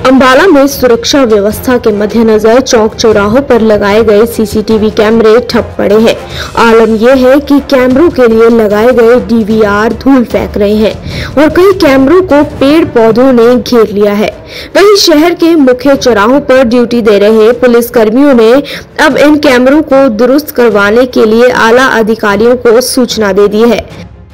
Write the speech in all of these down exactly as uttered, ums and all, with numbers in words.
अंबाला में सुरक्षा व्यवस्था के मद्देनजर चौक चौराहों पर लगाए गए सीसीटीवी कैमरे ठप पड़े हैं। आलम यह है कि कैमरों के लिए लगाए गए डीवीआर धूल फेंक रहे हैं और कई कैमरों को पेड़ पौधों ने घेर लिया है। वहीं शहर के मुख्य चौराहों पर ड्यूटी दे रहे पुलिस कर्मियों ने अब इन कैमरों को दुरुस्त करवाने के लिए आला अधिकारियों को सूचना दे दी है।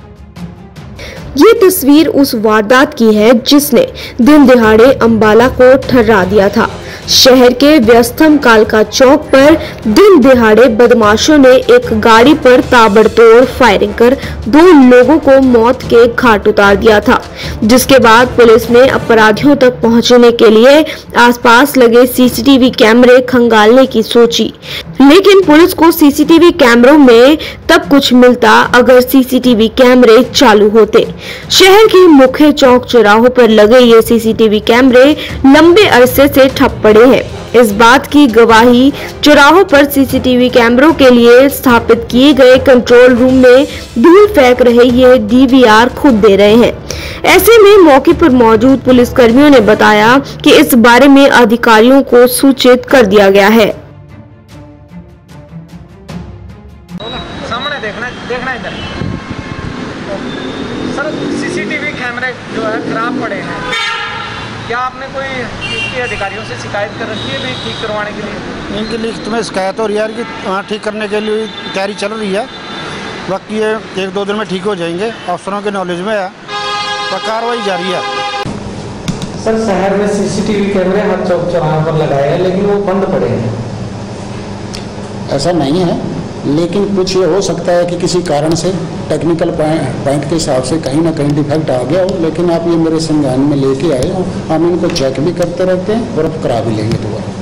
ये तस्वीर उस वारदात की है जिसने दिन दिहाड़े अंबाला को ठर्रा दिया था। शहर के व्यस्तम कालका चौक पर दिन दिहाड़े बदमाशों ने एक गाड़ी पर ताबड़तोड़ फायरिंग कर दो लोगों को मौत के घाट उतार दिया था, जिसके बाद पुलिस ने अपराधियों तक पहुंचने के लिए आसपास लगे सीसीटीवी कैमरे खंगालने की सोची, लेकिन पुलिस को सीसीटीवी कैमरों में तब कुछ मिलता अगर सीसीटीवी कैमरे चालू होते। शहर के मुख्य चौक चौराहों पर लगे ये सीसीटीवी कैमरे लंबे अरसे से ठप पड़े हैं। इस बात की गवाही चौराहों पर सीसीटीवी कैमरों के लिए स्थापित किए गए कंट्रोल रूम में धूल फेंक रहे ये डीवीआर खुद दे रहे हैं। ऐसे में मौके पर मौजूद पुलिस कर्मियों ने बताया कि इस बारे में अधिकारियों को सूचित कर दिया गया है। सामने देखना देखना इधर सर, सीसीटीवी कैमरे जो है खराब पड़े हैं, क्या आपने कोई इसके अधिकारियों से शिकायत कर रखी है भी ठीक करवाने के लिए? इनके लिए तुम्हें शिकायत हो रही है कि वहाँ ठीक करने के लिए तैयारी चल रही है। बाकी ये एक दो दिन में ठीक हो जाएंगे, अफसरों के नॉलेज में है और कार्रवाई जारी है। सर, शहर में सीसीटीवी कैमरे हर चौक चौराहे पर लगाए हैं लेकिन वो बंद पड़े हैं। ऐसा नहीं है, लेकिन कुछ ये हो सकता है कि किसी कारण से टेक्निकल पॉइंट के हिसाब से कहीं ना कहीं डिफेक्ट आ गया हो, लेकिन आप ये मेरे संज्ञान में लेके आए हो, हम इनको चेक भी करते रहते हैं और अब करा भी लेंगे दोबारा।